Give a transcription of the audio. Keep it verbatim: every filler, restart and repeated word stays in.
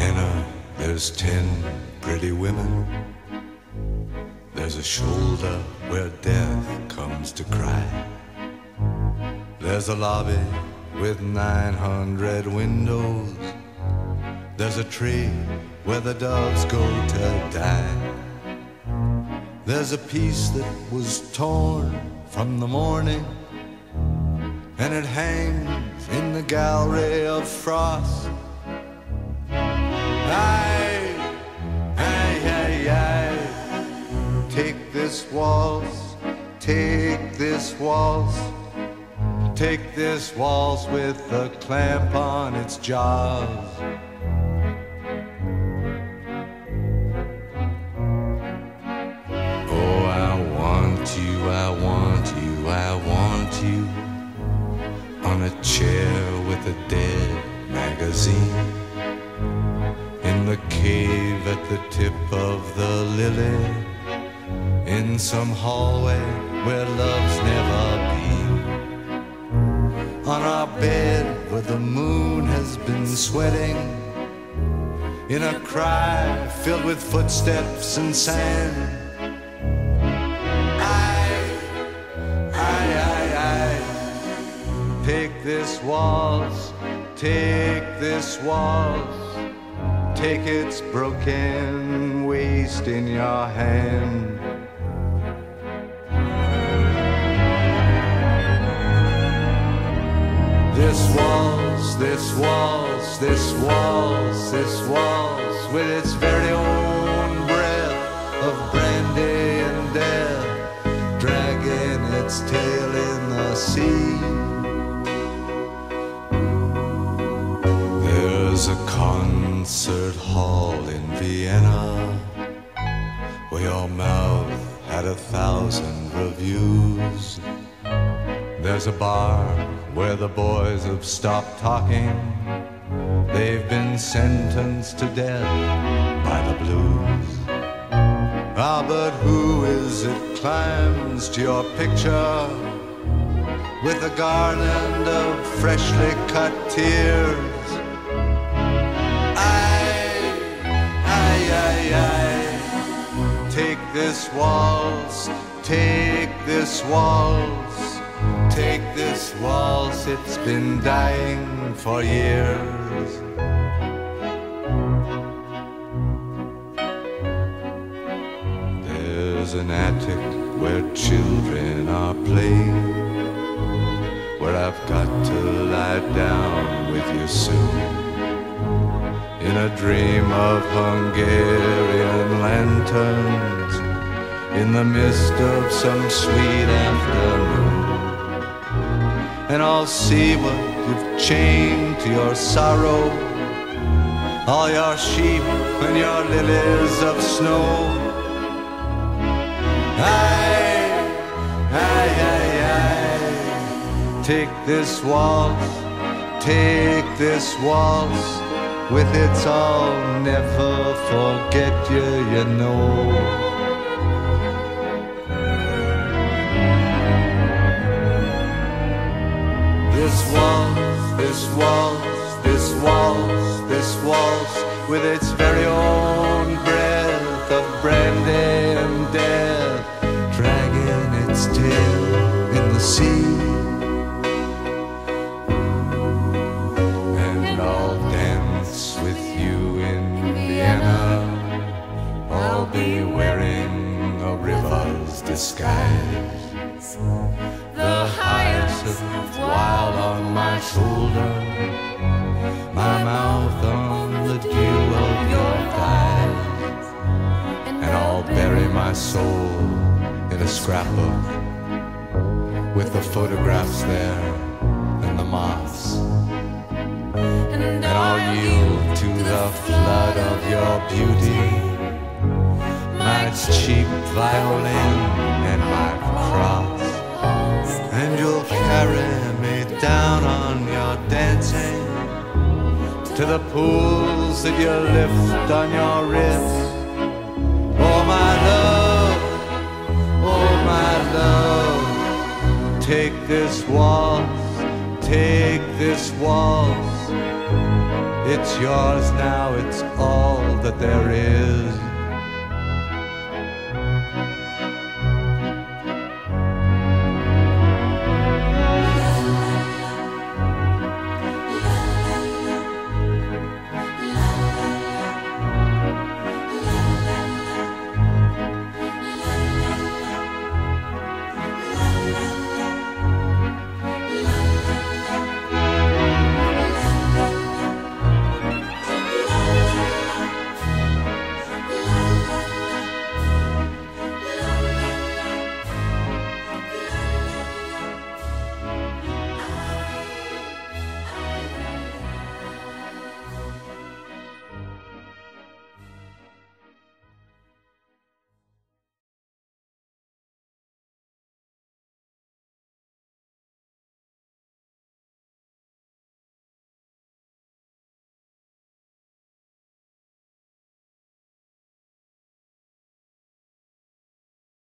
Vienna, there's ten pretty women. There's a shoulder where death comes to cry. There's a lobby with nine hundred windows. There's a tree where the doves go to die. There's a piece that was torn from the morning, and it hangs in the gallery of frost. Aye, aye, aye, aye. Take this waltz, take this waltz, take this waltz with a clamp on its jaws. Oh, I want you, I want you, I want you on a chair with a dead magazine, in the cave at the tip of the lily, in some hallway where love's never been, on our bed where the moon has been sweating, in a cry filled with footsteps and sand. Aye, aye, aye, aye. Take this waltz, take this waltz, take its broken waist in your hand. This waltz, this waltz, this waltz, this waltz, with its very own breath of brandy and death, dragging its tail in the sea. There's a concert hall in Vienna where your mouth had a thousand reviews. There's a bar where the boys have stopped talking. They've been sentenced to death by the blues. Ah, but who is it climbs to your picture with a garland of freshly cut tears? Aye, aye, aye, aye. Take this waltz, take this waltz, take this waltz, it's been dying for years. There's an attic where children are playing, where I've got to lie down with you soon, in a dream of Hungarian lanterns, in the mist of some sweet afternoon. And I'll see what you've chained to your sorrow, all your sheep and your lilies of snow. Aye, aye, aye, aye. Take this waltz, take this waltz, with its I'll never forget you, you know. This waltz, this waltz, this waltz, this waltz, with its very own breath of brandy and death, dragging its tail in the sea. And I'll dance with you in Vienna, I'll be wearing a river's disguise, the hyacinth wild on my shoulder, my mouth on the dew of your thighs. And I'll bury my soul in a scrapbook with the photographs there and the moths. And I'll yield to the flood of your beauty, my cheap violin and my cross. And you'll carry me down on your dancing to the pools that you lift on your wrist. Oh my love, oh my love, take this waltz, take this waltz, It's yours now, it's all that there is.